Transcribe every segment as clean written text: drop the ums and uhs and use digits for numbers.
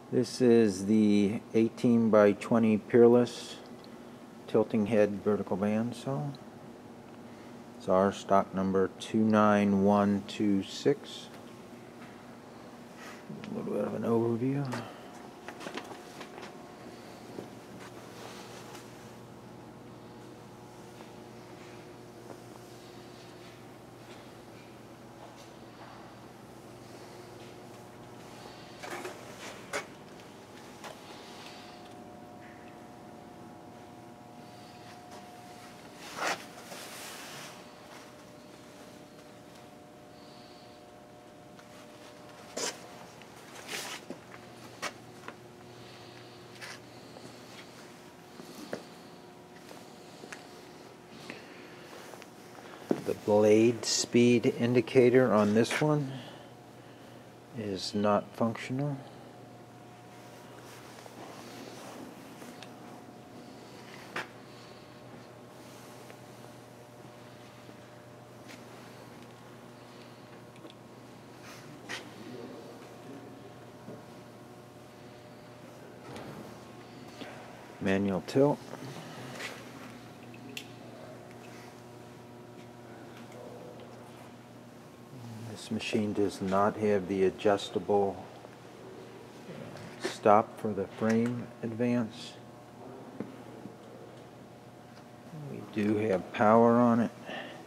This is the 18 by 20 Peerless tilting head vertical bandsaw. It's our stock number 29126. A little bit of an overview. The blade speed indicator on this one is not functional. Manual tilt. This machine does not have the adjustable stop for the frame advance. We do have power on it.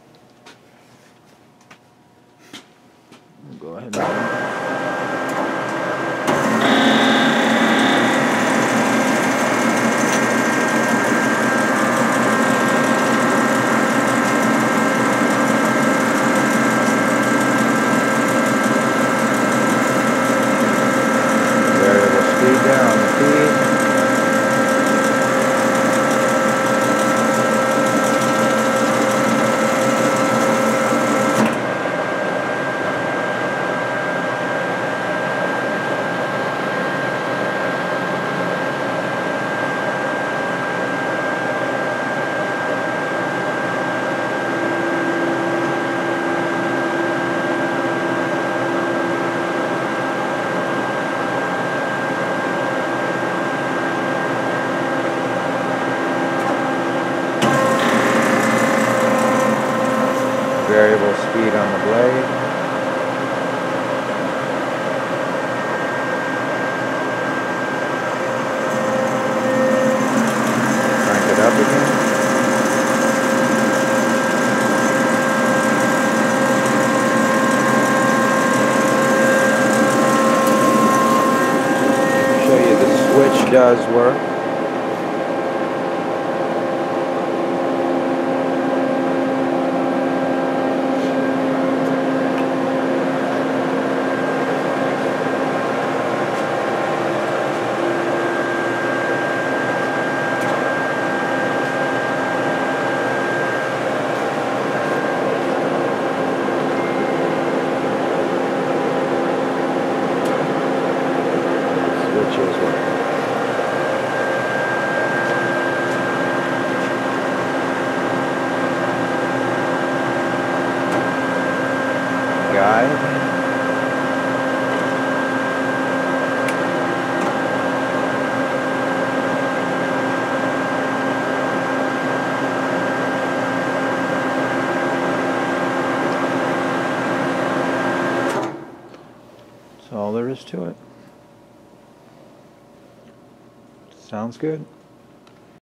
We'll go ahead and down the feed. Variable speed on the blade. Crank it up again. Show you the switch does work. Guide. That's all there is to it. Sounds good.